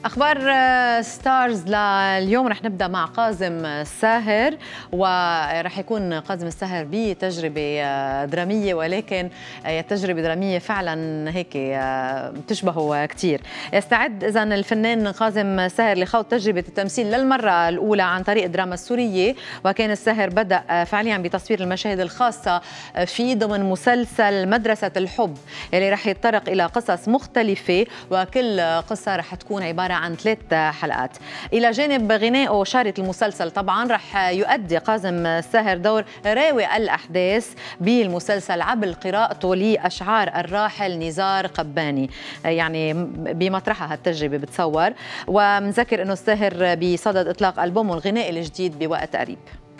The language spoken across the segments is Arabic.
أخبار ستارز لليوم رح نبدأ مع كاظم الساهر، ورح يكون كاظم الساهر بتجربة درامية، ولكن تجربة درامية فعلا هيك بتشبهه كتير. يستعد إذا الفنان كاظم الساهر لخوض تجربة التمثيل للمرة الأولى عن طريق الدراما السورية، وكان الساهر بدأ فعليا بتصوير المشاهد الخاصة في ضمن مسلسل مدرسة الحب اللي رح يتطرق إلى قصص مختلفة، وكل قصة رح تكون عبارة عن 3 حلقات. إلى جانب غنائه شارة المسلسل طبعا رح يؤدي كاظم الساهر دور راوي الأحداث بالمسلسل عبر قراءته لأشعار الراحل نزار قباني، يعني بمطرحها هالتجربة بتصور. ومذكر أنه الساهر بصدد إطلاق ألبومه الغنائي الجديد بوقت قريب.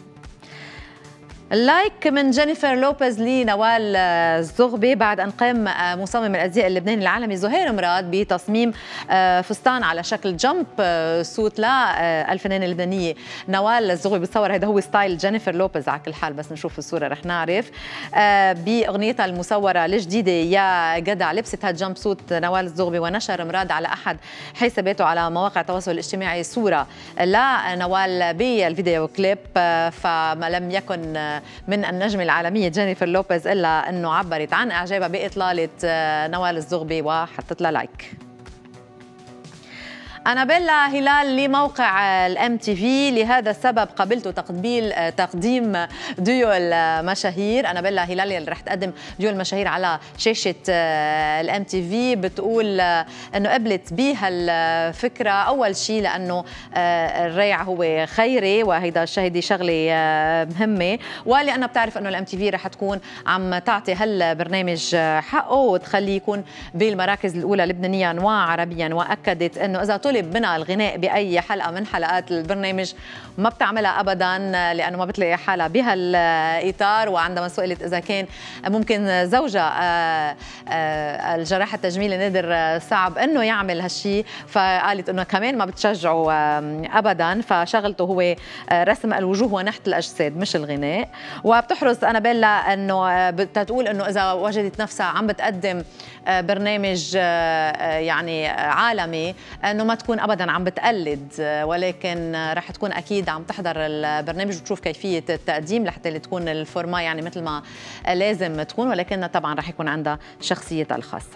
لايك من جينيفر لوبيز لنوال الزغبي بعد أن قام مصمم الأزياء اللبناني العالمي زهير مراد بتصميم فستان على شكل جمب سوت للفنانة اللبنانية نوال الزغبي. بتصور هذا هو ستايل جينيفر لوبيز على كل حال، بس نشوف الصورة رح نعرف. بأغنيتها المصورة الجديدة يا جدع لبست هالجمب سوت نوال الزغبي، ونشر مراد على أحد حساباته على مواقع التواصل الاجتماعي صورة لنوال بالفيديو كليب، فما لم يكن من النجمة العالمية جينيفر لوبيز إلا أنه عبرت عن إعجابها بإطلالة نوال الزغبي وحطت لها لايك. أنابيلا هلال لموقع الMTV، لهذا السبب قبلت تقديم ديو المشاهير. أنابيلا هلال اللي رح تقدم ديو المشاهير على شاشة الMTV بتقول أنه قبلت بهالفكرة أول شيء لأنه الريع هو خيري، وهيدا الشهدي شغلة مهمة، ولأنها بتعرف أنه الMTV رح تكون عم تعطي هالبرنامج حقه وتخليه يكون بالمراكز الأولى لبنانيا وعربيا. وأكدت أنه إذا طلب منها الغناء بأي حلقة من حلقات البرنامج ما بتعملها أبداً، لأنه ما بتلاقي حالها بهالإطار. وعندما سئلت إذا كان ممكن زوجها الجراح التجميلي نادر صعب أنه يعمل هالشي، فقالت أنه كمان ما بتشجعه أبداً، فشغلته هو رسم الوجوه ونحت الأجساد مش الغناء. وبتحرص أنابيلا أنه بتقول أنه إذا وجدت نفسها عم بتقدم برنامج يعني عالمي أنه ما تكون أبداً عم بتقلد، ولكن رح تكون أكيد عم تحضر البرنامج وتشوف كيفية التقديم لحتى تكون الفورما يعني مثل ما لازم تكون، ولكن طبعاً رح يكون عندها شخصيتها الخاصة.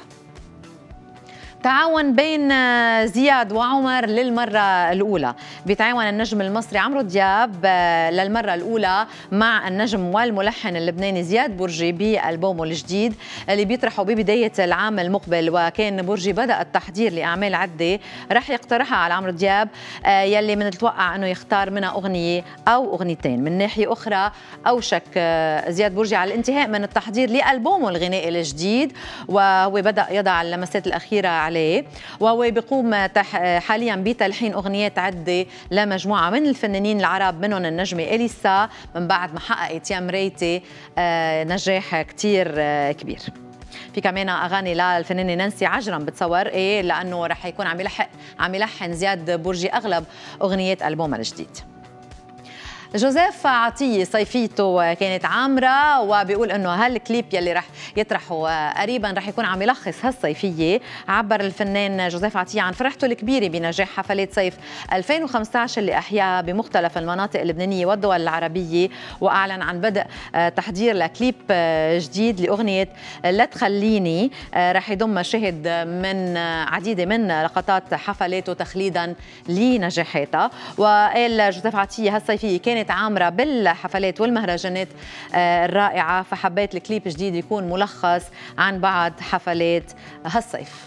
تعاون بين زياد وعمر للمرة الأولى. بيتعاون النجم المصري عمرو دياب للمرة الأولى مع النجم والملحن اللبناني زياد برجي بألبومه الجديد اللي بيطرحه ببداية العام المقبل. وكان برجي بدأ التحضير لأعمال عدة رح يقترحها على عمرو دياب، يلي من المتوقع أنه يختار منها أغنية أو أغنيتين. من ناحية أخرى أوشك زياد برجي على الانتهاء من التحضير لألبومه الغنائي الجديد، وهو بدأ يضع اللمسات الأخيرة عليه، وهو بيقوم حاليا بتلحين أغنيات عدة لمجموعة من الفنانين العرب، منهم النجمة إليسا من بعد ما حققت يا مريتي نجاح كتير كبير. في كمان أغاني للفنانة نانسي عجرم بتصور لأنه رح يكون عم يلحن زياد برجي أغلب أغنيات ألبومها الجديد. جوزيف عطية صيفيته كانت عامرة، وبيقول انه هالكليب يلي رح يطرحه قريبا رح يكون عم يلخص هالصيفية. عبر الفنان جوزيف عطية عن فرحته الكبيرة بنجاح حفلات صيف 2015 اللي أحياها بمختلف المناطق اللبنانية والدول العربية، وأعلن عن بدء تحضير لكليب جديد لأغنية لا تخليني رح يضم مشاهد من عديدة من لقطات حفلاته تخليدا لنجاحاتها. وقال جوزيف عطية هالصيفية كانت عامرة بالحفلات والمهرجانات الرائعة، فحبيت الكليب الجديد يكون ملخص عن بعض حفلات هالصيف.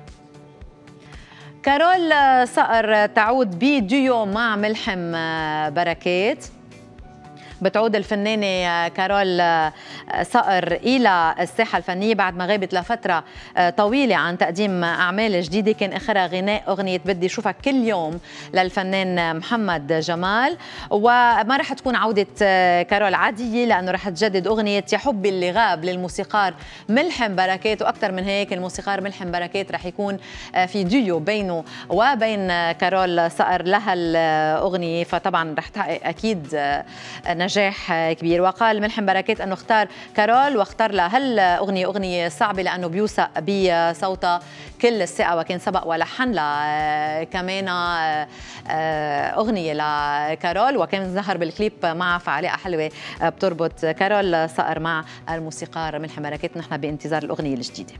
كارول صقر تعود بديو مع ملحم بركات. بتعود الفنانة كارول صقر إلى الساحة الفنية بعد ما غابت لفترة طويلة عن تقديم أعمال جديدة، كان آخرها غناء أغنية بدي أشوفك كل يوم للفنان محمد جمال. وما رح تكون عودة كارول عادية، لأنه رح تجدد أغنية يا حبي اللي غاب للموسيقار ملحم بركات. وأكثر من هيك الموسيقار ملحم بركات رح يكون في ديو بينه وبين كارول صقر لها الأغنية، فطبعا رح تحقق أكيد نجاح كبير. وقال ملحم بركات أنه اختار كارول واختار لها أغنية صعبة لأنه بيوثق بصوتها كل الثقة، وكان سبق ولحن لها كمان أغنية لكارول، وكان ظهر بالكليب مع فعلاء حلوة بتربط كارول صقر مع الموسيقار ملحم بركات. نحن بانتظار الأغنية الجديدة.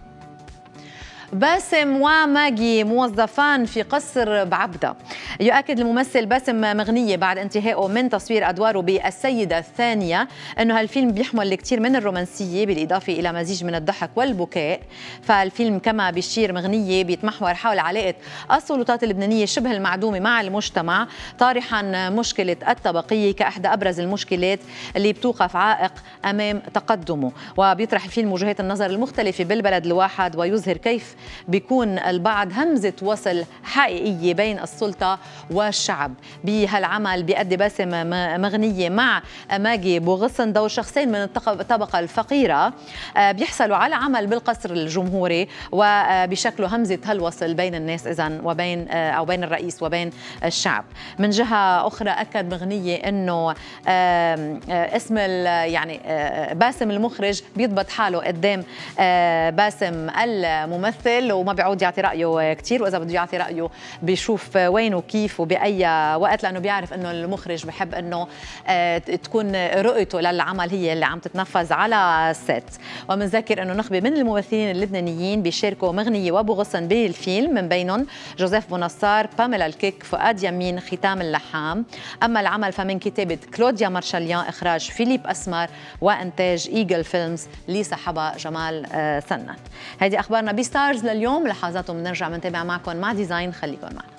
باسم وماجي موظفان في قصر بعبدة. يؤكد الممثل باسم مغنية بعد انتهائه من تصوير أدواره بالسيدة الثانية أنه هالفيلم بيحمل الكثير من الرومانسية بالإضافة إلى مزيج من الضحك والبكاء. فالفيلم كما بيشير مغنية بيتمحور حول علاقة السلطات اللبنانية شبه المعدومة مع المجتمع، طارحا مشكلة الطبقية كأحدى أبرز المشكلات اللي بتوقف عائق أمام تقدمه. وبيطرح الفيلم وجهات النظر المختلفة بالبلد الواحد، ويظهر كيف بيكون البعض همزة وصل حقيقية بين السلطة والشعب. بهالعمل بيأدي باسم مغنية مع ماجي بوغصن دور شخصين من الطبقة الفقيرة بيحصلوا على عمل بالقصر الجمهوري، وبشكله همزة هالوصل بين الناس إذن وبين أو بين الرئيس وبين الشعب. من جهة أخرى أكد مغنية إنه اسم يعني باسم المخرج بيضبط حاله قدام باسم الممثل، وما بيعود يعطي رأيه كتير، وإذا بده يعطي رأيه بيشوف وين وكيف وبأي وقت، لأنه بيعرف إنه المخرج بحب إنه تكون رؤيته للعمل هي اللي عم تتنفذ على الست. ومنذكر إنه نخبة من الممثلين اللبنانيين بيشاركوا مغنية وأبو غصن بالفيلم، من بينهم جوزيف بونصار، باميلا الكيك، فؤاد يمين، ختام اللحام. أما العمل فمن كتابة كلوديا مارشاليان، إخراج فيليب أسمر، وإنتاج إيجل فيلمز اللي صاحبها جمال سنان. هذه أخبارنا بستارز لليوم. لحظات وبنرجع بنتابع معكم مع ديزاين، خليكم معنا.